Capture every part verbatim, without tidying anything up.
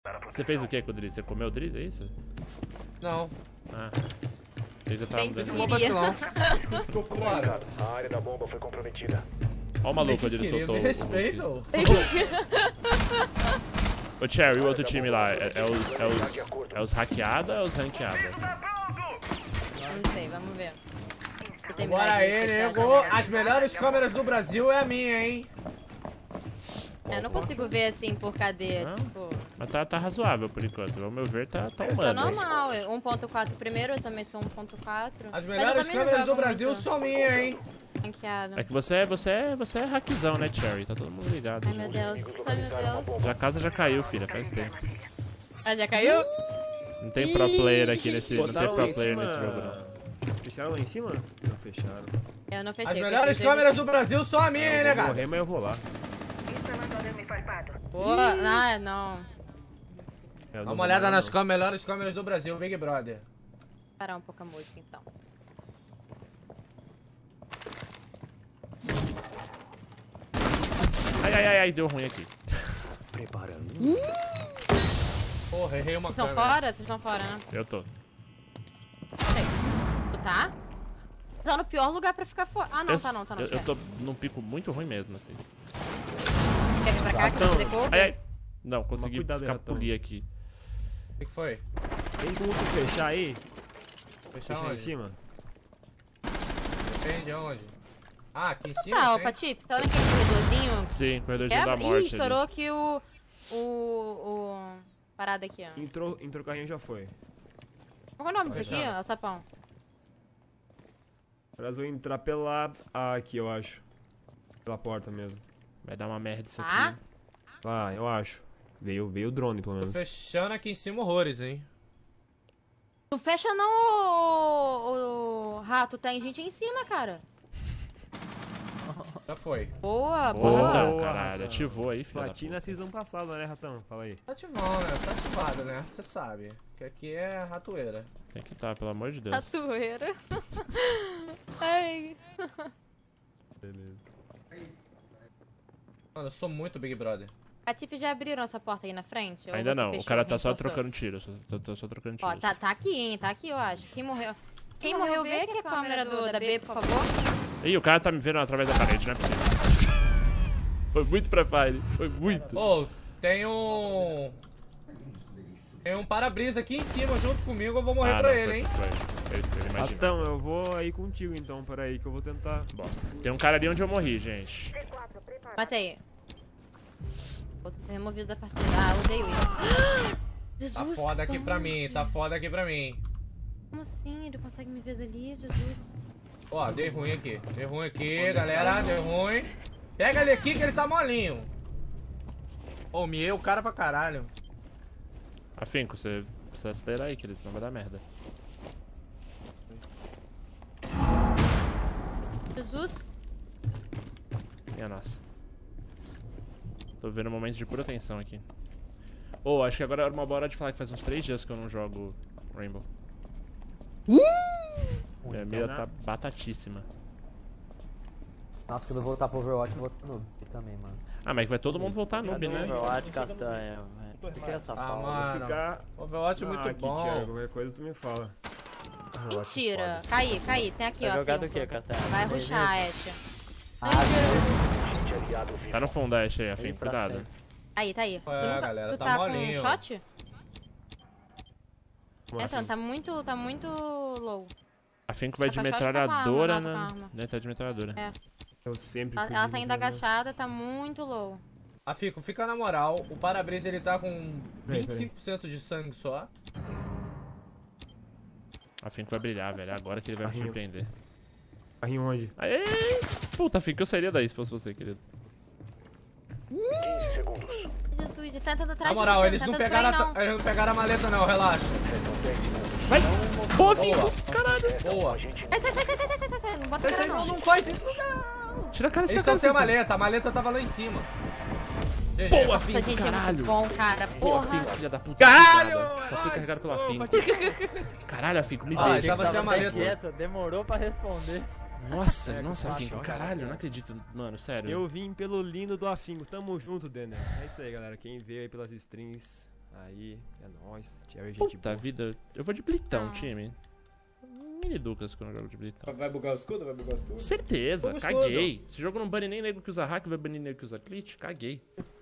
Você fez o que com o Drizzy? Você comeu o Drizzy, é isso? Não. Ah. Ele já tava Bem, dando. não vou vacilar. Ficou claro. A área da bomba foi comprometida. Olha o maluco onde ele soltou. Me respeita. Ô Cherry, o outro time lá, é, é, os, é, os, é os hackeada ou é os ranqueada? Não sei, vamos ver. Bora aí, nego. As melhores câmeras do Brasil é a minha, hein? Eu não consigo ver assim por cadê, Não? tipo... Mas tá, tá razoável por enquanto, ao meu ver tá, tá humano. Tá normal, um ponto quatro primeiro, eu também sou um ponto quatro. As melhores câmeras do Brasil são minha, hein? Ranqueado. É que você é, você é, você é hackzão, né, Cherry? Tá todo mundo ligado. Ai meu Deus, ai meu Deus. Já a casa já caiu, filha, faz tempo. Ah, já caiu? Não tem pro player aqui nesse, não tem Botaram pro lá em player cima- nesse jogo não. Fecharam lá em cima? Não fecharam. Eu não fechei. As eu melhores fechei câmeras do Brasil são a minha, hein, Eu vou negado? morrer, mas eu vou lá. Pô, ah, não. Eu Dá não uma vou olhada lá, nas não. câmeras, melhores câmeras do Brasil, Big Brother. Vou parar um pouco a música então. Ai, ai, ai, ai, deu ruim aqui. Preparando. Porra, errei uma Vocês estão câmera. fora? Vocês estão fora, né? Eu tô. Peraí. Tu tá? Tá no pior lugar pra ficar fora. Ah, não, eu, tá não, tá não. Eu, eu tô num pico muito ruim mesmo, assim. Quer vir pra cá que eu te devolvo? Ai, ai. Não, consegui cuidado aí, escapulir aqui. O que que foi? Tem como tu fechar aí? Fechar Fechar em onde? cima? Depende de onde. Ah, aqui em cima Tá, ô tem? Patife, tá olhando aquele corredorzinho? Sim, corredorzinho da Quebra? morte. Ih, estourou ali. aqui o... O... O... Parada aqui, ó. Entrou, entrou o carrinho já foi. Qual é o nome disso aqui, Fechado. ó? O sapão. Elas vão entrar pela... Ah, aqui, eu acho. Pela porta mesmo. Vai dar uma merda isso Ah? aqui. Ah, eu acho. Veio, veio o drone, pelo Tô menos. fechando aqui em cima horrores, hein? Não fecha não, o... o rato. Tem gente aí em cima, cara. Já foi. Boa, Boa, boa. caralho. Ratão. Ativou aí, filho. Platina na season passada, né, Ratão? Fala aí. Tá ativão, né? Tá ativado, né? Você sabe. Que aqui é ratoeira. Tem que tá, pelo amor de Deus. Tatueira. Ai. Beleza. Mano, eu sou muito Big Brother. Patife, já abriram essa porta aí na frente? Ou Ainda você não, o fechou, cara tá alguém só passou? trocando tiro. Só, tá, tá só trocando tiro. Ó, tá, tá aqui, hein? Tá aqui, eu acho. Quem morreu? Quem morreu, vê aqui a câmera do, da B, por favor. Ih, o cara tá me vendo através da parede, não é possível. Foi muito pré-fire, foi muito. Ô, tem um... Tem um para-brisa aqui em cima junto comigo, eu vou morrer Ah, pra não, ele, foi, hein? foi, foi isso que ele imaginou. Ratão, eu vou aí contigo então, peraí, que eu vou tentar. Bosta. Tem um cara ali onde eu morri, gente. Matei. Outro ter removido da partida. Ah, odeio isso. Jesus. Tá foda aqui pra sangue. mim, tá foda aqui pra mim. Como assim? Ele consegue me ver dali? Jesus. Ó, dei ruim aqui. Dei ruim aqui, galera, deu ruim. Pega ele aqui que ele tá molinho. Ô, miei o cara pra caralho. Afinco, você precisa acelerar aí, querido, senão vai dar merda. Jesus. Minha nossa. Tô vendo momentos de pura tensão aqui. Ô, oh, acho que agora era uma boa hora de falar que faz uns três dias que eu não jogo Rainbow. Minha mira tá batatíssima. Nossa, quando eu voltar pro Overwatch, eu vou pro noob também, mano. Ah, mas que vai todo mundo voltar noob, né? Overwatch, castanha, velho. Por que essa Ah, pausa? mano. Ficar... Overwatch é Ah, muito aqui, bom. Thiago, qualquer coisa tu me fala. Mentira. Caí, caí. Tem aqui, Vai ó. jogar Finco. do que, castanha? Vai rushar, Ashe. Ah, Tá no fundo, Ashe aí, Vem Afinco, pra cuidado. frente. Aí, tá aí. Tu, É, nunca, galera, tu tá tá, molinho. com shot? Como Essa, assim? tá muito, tá muito low. Afinco vai Tá de com a shot, tá com a arma, metralhadora, não, tá com a né? arma. Né, tá de metralhadora. É. Eu sempre Ela, fui ela tá ainda desenvolvedor. agachada, tá muito low. Ah, Fico, fica na moral. O para-brisa ele tá com Peraí, vinte e cinco por cento de sangue só. Afinco vai brilhar, velho. É agora que ele vai me Carrinho. surpreender. Carrinho onde? Aê! Puta, Afinco, eu sairia daí se fosse você, querido. quinze segundos. Jesus, ele tá tentando atrás Na moral, de você, eles não não, tá pegaram tentando a, sair, eles não pegaram a maleta não, relaxa. Vai! Boa, Afinco! Boa. Caralho! Boa. não. Sai, sai, sai, sai, sai, sai, sai, sai, não bota Vocês cara não, não. não faz isso não. Tira a cara, Eles tira a cara. estão sem a Afinco. maleta, a maleta tava lá em cima. G G. Boa, Nossa, Afinco, gente, é caralho! muito bom, cara. Boa, Porra. Afinco, filha da puta. Caralho! Só fui carregado pelo Afinco. Caralho, Afinco, me Ah, beija. tava sem a maleta. quieta, demorou pra responder. Nossa, É, nossa, que Afinco, choque, caralho, né? eu não acredito, mano, sério. Eu vim pelo lindo do Afingo. Tamo junto, Denner. É isso aí, galera. Quem veio aí pelas strings, Aí, é nóis. Cherry, gente Puta boa. vida. Eu vou de blitão, Ah. time. Mini Ducas quando eu jogo de blitão. Vai bugar o escudo? Vai bugar o escudo? Certeza, Como caguei. Esse jogo não bane nem nego que usa hack, vai banir nego que usa glitch? Caguei.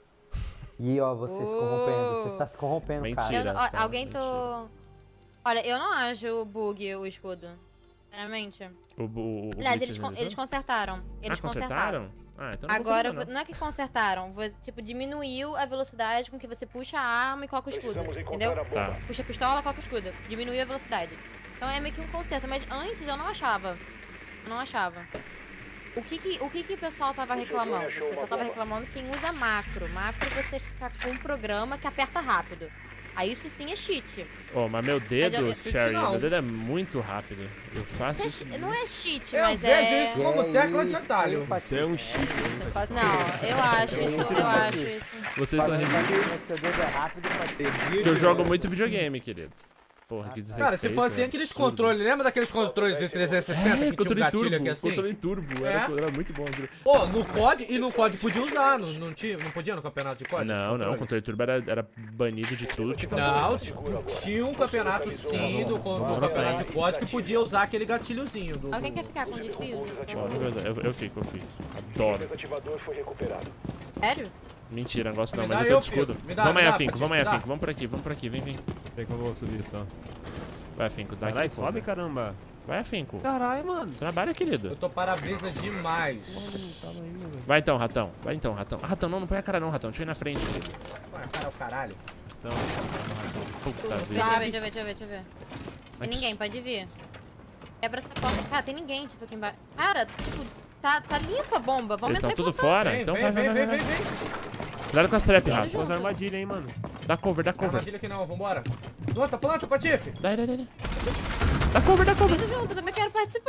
E ó, você se corrompendo. Você está se corrompendo, Mentira. cara. Eu não- ó, cara, alguém mentira. tô... Olha, eu não acho bug o escudo. Sinceramente. O, o, o Aliás, glitch eles, con- realizou? eles consertaram. Eles ah, consertaram. consertaram? Ah, então não Agora, vou fazer, não é que consertaram. Você, tipo, diminuiu a velocidade com que você puxa a arma e coloca o escudo. Precisamos Entendeu? encontrar a bomba. Tá. Puxa a pistola, coloca o escudo. Diminuiu a velocidade. Então é meio que um conserto. Mas antes eu não achava. Eu não achava. O que que o, que que o pessoal tava reclamando? O pessoal tava reclamando quem usa macro. Macro você fica com um programa que aperta rápido. Aí isso sim é cheat. Oh, mas meu dedo, Mas eu- Sherry, não. meu dedo é muito rápido. Eu faço Isso é isso. chi- não é cheat, Eu mas vejo é... isso como Que tecla de isso, atalho. hein, Você é um chip, hein? Não, eu acho isso, eu acho isso. Vocês são ridículos. Mas seu dedo é rápido pra ter. Eu jogo muito videogame, queridos. Porra, que desrespeito. Cara, se fosse é aqueles absurdo. controles, lembra daqueles controles de trezentos e sessenta É, que tinha um controle gatilho turbo, aqui assim? controle turbo, É. era, era muito bom. aquilo. Pô, no C O D, e no C O D podia usar, não, não, tinha, não podia no campeonato de C O D? esse Não, não, o controle? controle turbo era, era banido de tudo. Tipo, Não, tipo, tinha um campeonato sim do, do campeonato de C O D que podia usar aquele gatilhozinho do... Alguém quer ficar com desfio? Bom, não vou- eu, eu fico, eu fico. Adoro. Desativador foi recuperado. Sério? Mentira, não gosto Me não, dá mas eu eu, tô de escudo. filho. Me dá, Vamos me aí, dá, Afinco, Paty, vamos aí, me dá. Afinco. Vamos por aqui, vamos por aqui, vem, vem. Peraí que eu vou subir só. Vai, Afinco, dá Vai lá e aqui, sobe, pô. caramba. Vai, Afinco. Caralho, mano. Trabalha, querido. Eu tô para-brisa demais. Vai então, ratão. Vai então, ratão. Ah, ratão, não, não põe a cara não, ratão. Deixa eu ir na frente. Ué, cara, o caralho. Então, Puta Deixa vida. eu ver, deixa eu ver, deixa eu ver, deixa eu ver. Tem ninguém, pode vir. Quebra essa porta. Cara, tem ninguém, tipo, aqui embaixo. Cara, tipo, tá, tá limpa a bomba. Vamos Eles entrar estão e tudo voltar. fora? Vem, Então vem, vai, vem, vai, vem, vai, vem, vai. vem. Cuidado com as trap, Indo Rafa. junto. umas armadilhas, hein, mano. Dá cover, dá Não, cover. armadilha aqui não, vambora. Planta, planta, Patife. Dá, dá, dá, dá. Dá cover, dá cover. Indo junto, também quero participar.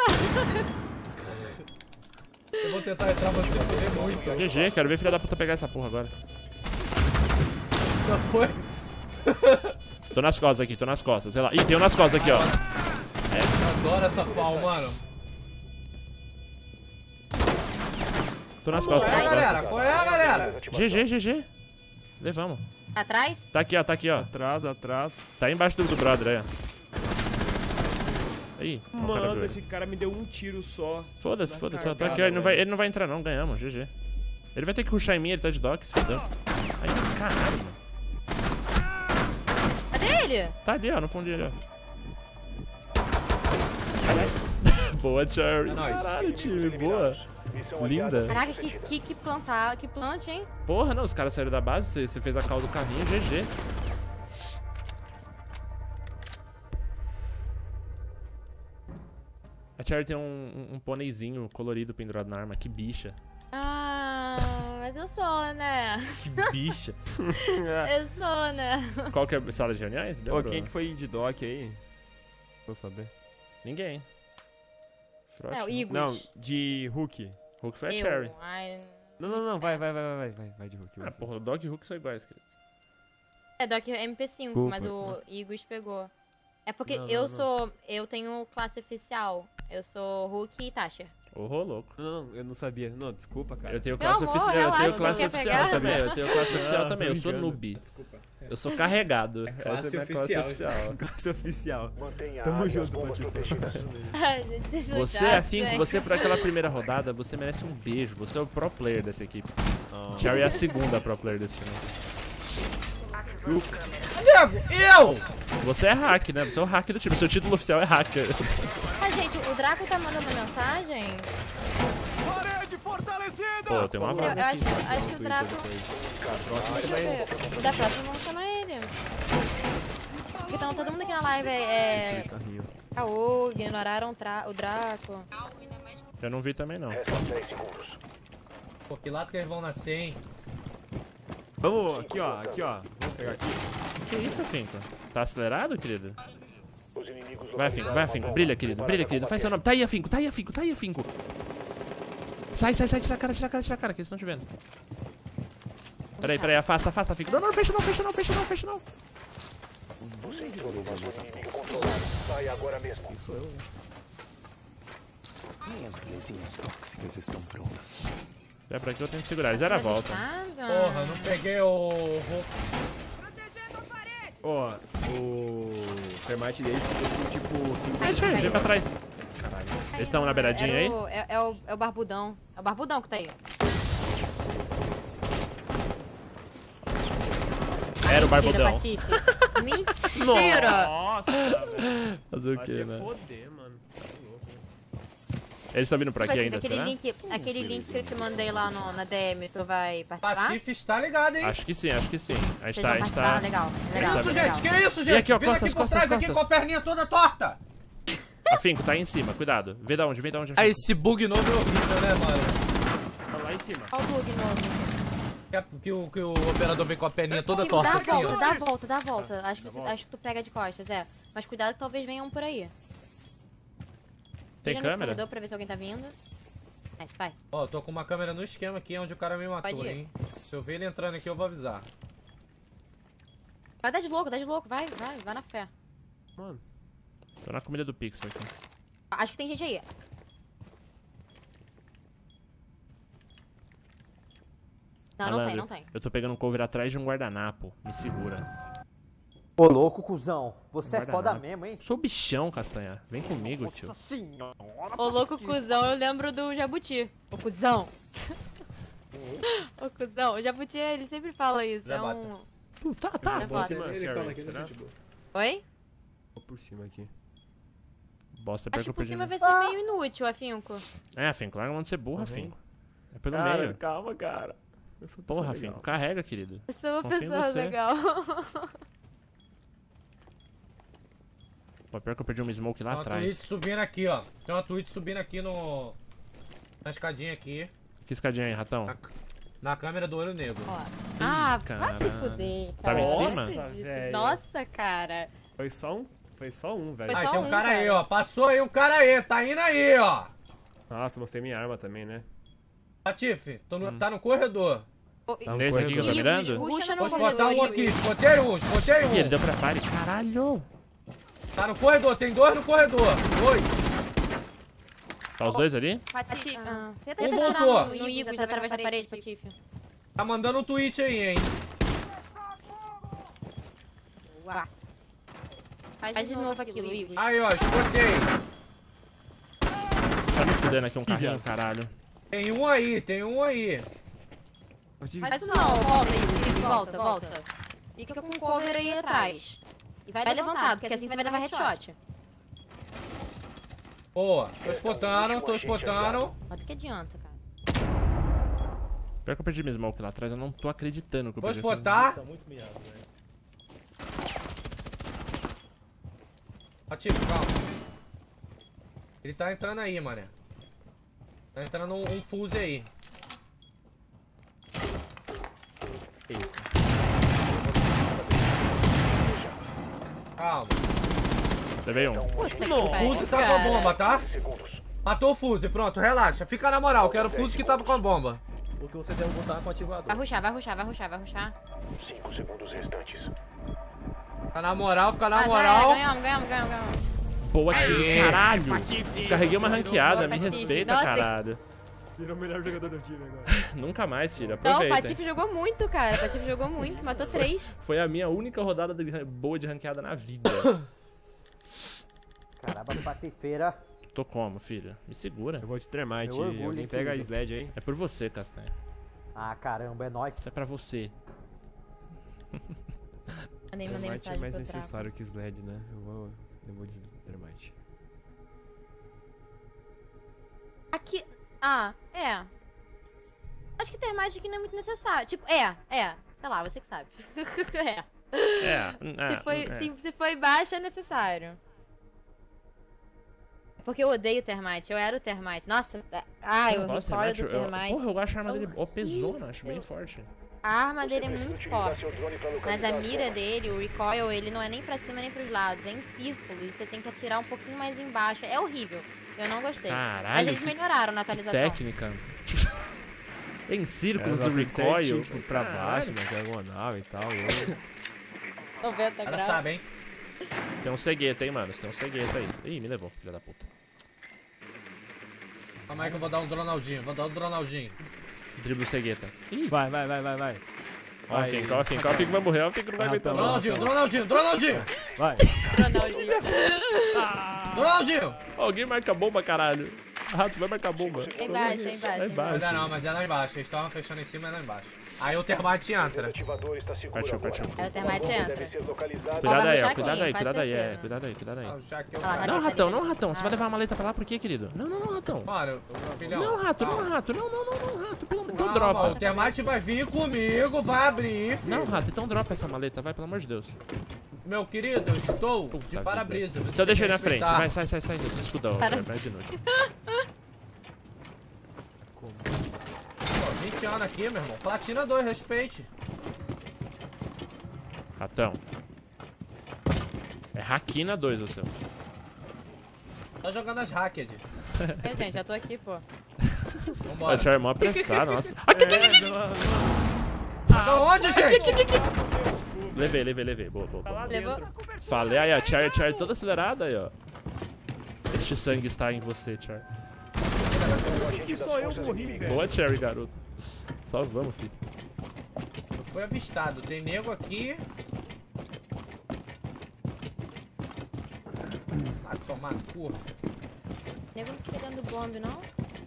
Eu vou tentar entrar, você foder muito. G G, quero ver filha da puta pegar essa porra agora. Já foi? Tô nas costas aqui, tô nas costas. Sei lá. Ih, tem um nas costas aqui, ó. Adoro essa fal, mano. Tô nas Qual costas, é, tô nas costas. galera? Qual é, galera? G G, G G. Levamos. Atrás? Tá aqui, ó, tá aqui, ó. Atrás, atrás. Tá aí embaixo do, do brother, aí, ó. Aí, ó, o cara Mano, viu esse cara me deu um tiro só. Foda-se, Vai foda-se, eu tô carregado, aqui, ó, ele não, vai, velho. ele não vai entrar não, ganhamos, G G. Ele vai ter que rushar em mim, ele tá de dock, se fodeu. Ai, caralho, mano. Cadê ele? Tá ali, ó, no fundo dele, ó. Boa, Cherry. É nóis. Caralho, time, boa. Missão Linda. adiada. Caraca, que, que, que plantar, que plante, hein? Porra, não, os caras saíram da base, você, você fez a call do carrinho, G G. A Cherry tem um, um, um pôneizinho colorido pendurado na arma, que bicha. Ah, mas eu sou, né? Que bicha. Eu sou, né? Qual que é a sala de reuniões? Ô, Demorou. quem que foi de doc aí? Vou saber. Ninguém. Frost, É, o não. Igor. Não, de Hulk. Hulk foi a Eu. Cherry. Ai, Não, não, não, vai, vai, vai, vai, vai, vai de Hulk. Ah, você. porra, o Dog e o Hulk são iguais, querido. é Doc M P cinco, Desculpa. mas o Igor pegou. É porque Não, eu não, não. sou. Eu tenho classe oficial. Eu sou Hulk e Tasha. Ô, louco. Não, não, eu não sabia. Não, desculpa, cara. Eu tenho Meu classe amor, oficial, eu relaxa, tenho você classe quer oficial pegar? também, eu tenho classe oficial Ah, também, tô eu sou brincando. noob. Desculpa. Eu sou carregado. classe Essa é a minha oficial. classe oficial. Classe oficial. Mantenha a Tamo área e as junto, bombas Patife. protegidas. Você, Afinco, você por aquela primeira rodada, você merece um beijo. Você é o pro player dessa equipe. Oh. Cherry é a segunda pro player desse time. Nego, eu! Você é hack, né? Você é o hack do time. Seu título oficial é hacker. Ah, gente, o Draco tá mandando mensagem? Pô, eu tenho uma Eu, eu vaga acho, aqui. acho que o Draco. Deixa eu ver. Da próxima vamos chamar ele. Porque então todo mundo aqui na live é. é... Carrinho. Caô, ignoraram o, tra... o Draco. Eu não vi também, não. Restam dez segundos. Pô, que lado que eles vão nascer, hein? Vamos, aqui ó, aqui ó. Vamos pegar aqui. Que isso, Afinco? Tá acelerado, querido? Os inimigos Vai, Afinco, vai, Afinco. Brilha, querido, brilha, querido. Faz seu nome. Tá aí, Afinco, tá aí, Afinco, tá aí, Afinco. Sai, sai, sai, tira a cara, tira a cara, tira a cara, que eles estão te vendo. Peraí, peraí, afasta, afasta, Afinco. Não, não, fecha não, fecha não, fecha não, fecha não. Você ignorou mais um inimigo controlado. Sai agora mesmo. Minhas belezinhas tóxicas estão prontas. É pra que eu tenho que segurar. Eles deram a volta. Nada. Porra, não peguei o... o- Ó, o termite deles ficou tipo cinco Aí, Deixa aí, vem caiu. pra trás. caralho. Eles estão na beiradinha Era aí? o- É, é o, é o barbudão. É o barbudão que tá aí. Era o Mentira, barbudão. Patife. Mentira! Nossa, velho. Fazer o Vai quê, se né? foder, mano. Tá louco, né? Eles estão vindo por aqui Patife, ainda, aquele será? link, aquele link que eu te mandei lá no, na D M, tu vai participar? Patife está ligado, hein? Acho que sim, acho que sim. A gente Vocês tá, a vão gente participar? tá... Legal, Que legal. isso, legal. gente? Que isso, gente? aqui, ó, Vira costas, aqui por costas, trás, aqui costas. com a perninha toda torta. Afinco, tá aí em cima, cuidado. Vê da onde, vê da onde. Ah, esse bug novo é horrível, né, mano? Tá lá em cima. Olha o bug novo. Que, que o, que o operador vem com a perninha toda Sim, torta dá a assim, volta, ó. dá a volta, dá a volta. Acho que, você- acho que tu pega de costas, é. Mas cuidado que talvez venham por aí. Tem Vira nesse câmera? corredor pra ver se alguém tá vindo. Nice, vai. Ó, tô com uma câmera no esquema aqui onde o cara me matou, Pode ir. hein? Se eu ver ele entrando aqui, eu vou avisar. Vai dar de louco, dá de louco, vai, vai, vai na fé. Mano. Tô na comida do Pixel aqui. Acho que tem gente aí. Não, não tem, Malandro, não tem. Eu tô pegando um cover atrás de um guardanapo. Me segura. Ô, louco, cuzão. Você é Guarda foda nada. mesmo, hein? Sou bichão, Castanha. Vem comigo, tio. Nossa senhora. Ô louco cuzão, eu lembro do Jabuti. Ô cuzão. Ô cuzão, o Jabuti, ele sempre fala isso. É Levanta. um... Tu, tá, tá. É Por foda. cima, Ele Carrie, cola aqui, será? né, gente boa? Oi? Vou por cima aqui. Bosta, pior Acho que que eu por perdi. cima meu- vai ser meio inútil, Afinco. É, Afinco, larga a mão de ser burra, Tá Afinco. É pelo Cara, meio. calma, cara. Eu sou Porra, pessoa Afinco, legal. carrega, querido. Eu sou uma Confio em pessoa você. legal. Pô, pior que eu perdi uma smoke lá Tem uma Twitch atrás. subindo aqui, ó. Tem uma Twitch subindo aqui no... Na escadinha aqui. Que escadinha aí, ratão? Na, na câmera do olho negro. Ó. Ah, vai se caralho. fuder, Tava cara. em Não cima? acredito. velho. Nossa, cara. Foi só um? Foi só um, velho. Foi Aí só tem um um, cara aí, cara. ó. Passou aí um cara aí. Tá indo aí, ó. Nossa, mostrei minha arma também, né? Patife, tô Hum. no- tá no corredor. Ô, Tá no Nesse aqui que eu tô corredor. Igor, mirando? ruxa no Vou corredor, botar um aqui. Igor. Botei um, botei Ih, ele um. deu pra fire. Caralho! Tá no corredor, tem dois no corredor. Dois. Tá os dois ali? Patife, ah. Tenta Tenta Um tirar voltou. no, no Igor através da parede, Patife. Tá mandando um tweet aí, hein. Uá. Faz de novo aquilo, Igor. Aí, ó, escutei. Tá me fudendo aqui um carrinho, caralho. Tem um aí, tem um aí. Faz isso não, volta, Igor. Igor, volta, volta. Fica com o cover aí atrás. E Vai levantado, porque assim você vai levar headshot. Boa. Tô spotando, tô spotando. Olha que adianta, cara. Pior que eu perdi minha smoke lá atrás, eu não tô acreditando que eu Vou perdi. spotar. Tá muito miado, velho. Ativo, calma. Ele tá entrando aí, mané. Tá entrando um, um fuse aí. Calma. Levei um. Puta que O pariu, fuse tá com a cara. bomba, tá? Matou o fuse, pronto, relaxa. Fica na moral, quero o fuse que tava com a bomba. O que você deve botar com o ativador. Vai ruxar, vai ruxar, vai ruxar, vai ruxar. Cinco segundos restantes. Fica na moral, fica na Ah, já era, moral. ganhamos, ganhamos, ganhamos, ganhamos. Boa, tio. Aê. Caralho! Carreguei uma ranqueada, Boa, me Patife. respeita, Nossa. caralho. Virou o melhor jogador do time agora. Nunca mais, filho. Não, o Aproveita. Patife jogou muito, cara. O Patife jogou muito, matou três. Foi a minha única rodada de ran- boa de ranqueada na vida. Caramba, patefeira. Tô como, filho? Me segura. Eu vou de termite. Meu orgulho, Alguém hein, pega a querido. sled aí. É por você, Castanha. Ah, caramba, é nóis. Isso é pra você. Mandei, mandei Termite é mensagem mais pro Trapo. necessário que sled, né? Eu vou, eu vou de termite. Aqui... Ah, é. Acho que termite aqui não é muito necessário. Tipo, é, é. Sei lá, você que sabe. é. É, é, Se foi, é. se, se foi baixo, é necessário. Porque eu odeio termite. Eu era o termite. Nossa, ah, eu Nossa, recoil Termite, do eu- termite. Porra, eu acho a arma dele ó, pesona, acho bem forte. A arma dele é muito forte. Mas a mira dele, o recoil, ele não é nem pra cima nem pros lados. É em círculo. E você tem que atirar um pouquinho mais embaixo. É horrível. Eu não gostei. Caralho, Mas eles que- melhoraram na atualização. Técnica. Em círculos Ela do sempre certinho, recoil. tipo, pra baixo, Caralho. na diagonal e tal. eu- noventa Ela graus. sabe, hein? Tem um cegueta, hein, mano. Tem um cegueta aí. Ih, me levou, filha da puta. Calma aí que eu vou dar um Ronaldinho. Vou dar um Ronaldinho. Drible o cegueta. Ih, Vai, vai, vai, vai, vai. Ó, a Finco, ó, a Finco, ó, a Finco vai morrer, ó, a Finco não vai aguentar não. Ronaldinho, Ronaldinho, Ronaldinho! Vai. Ronaldinho. Ronaldinho! Ó, alguém marca a bomba, caralho. Rato, vai marcar a bomba. É embaixo, é embaixo. É é embaixo. Ainda não, mas é lá embaixo. Eles estavam fechando em cima e é lá embaixo. Aí o termite entra. Ativador está seguro Partiu, agora. partiu. Aí o termite entra. Deve ser localizado. Cuidado vai aí, ó, puxar cuidado aqui, aí, faz cuidado aí, é, certeza. cuidado aí, cuidado aí. Ah, já que eu Ah, lá, cara. Não, tá ratão, ali, não, ratão. Você Ah. vai levar a maleta pra lá por quê, querido? Não, não, não, ratão. Mano, filhão. Não, rato, calma. não, rato. Não, não, não, não, rato. Pelo menos. Então Calma, o dropa. termite vai vir comigo, vai abrir, filho. Não, rato, então dropa essa maleta, vai, pelo amor de Deus. Meu querido, eu estou Puta de vida. para-brisa. você Então deixa tem ele que na frente. respeitar. Vai, sai, sai, sai. Escudão, Para. é mais inútil. Pô, vinte anos aqui, meu irmão. Platina dois, respeite. Ratão. É Hackina dois, o seu. Tá jogando as hacked. É, gente, já tô aqui, pô. Vambora. Achei a mão apressada, nossa. Aqui, aqui, aqui, aqui. Da onde, gente? Levei, levei, levei. Boa, boa, boa. Levou. Falei aí, a Char, Char toda acelerada aí, ó. Este sangue está em você, Char. Que só eu morri, velho. Boa, Cherry, garoto. Só vamos, filho. Foi avistado. Tem nego aqui. Vai tomar no cu. Nego não fica dando bombe, não?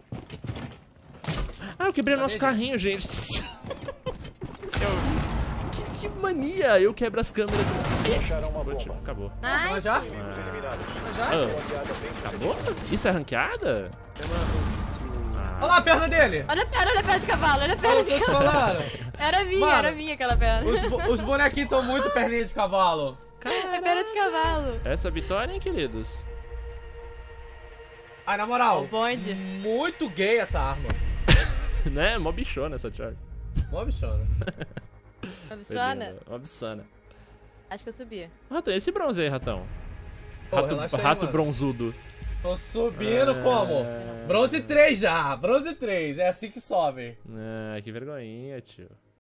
Ah, eu quebrei o nosso gente? carrinho, gente. Eu... Que, que mania! Eu quebro as câmeras. Acharam uma bomba. Acabou. Mas Nice. já? Eliminados. Mas já? Ah, acabou? Isso é ranqueada? Olha lá a perna dele. Olha a perna, olha a perna de cavalo, olha a Olha perna o que de eu te cavalo. falaram. Era minha, Mano, era minha aquela perna. Os, bo- os bonequinhos estão muito perninha de cavalo. É perna de cavalo. Essa vitória, hein, queridos? Ai, na moral. O bonde. Muito gay essa arma. Né? Mó bichona essa Char. Mó bichona. Funciona? Mó bichona. Acho que eu subi. Ratão, esse bronze aí, ratão. Pô, Rato, relaxa aí, rato mano. bronzudo. Tô subindo É. como? Bronze três já. Bronze três. É assim que sobe. Ah, que vergonhinha, tio.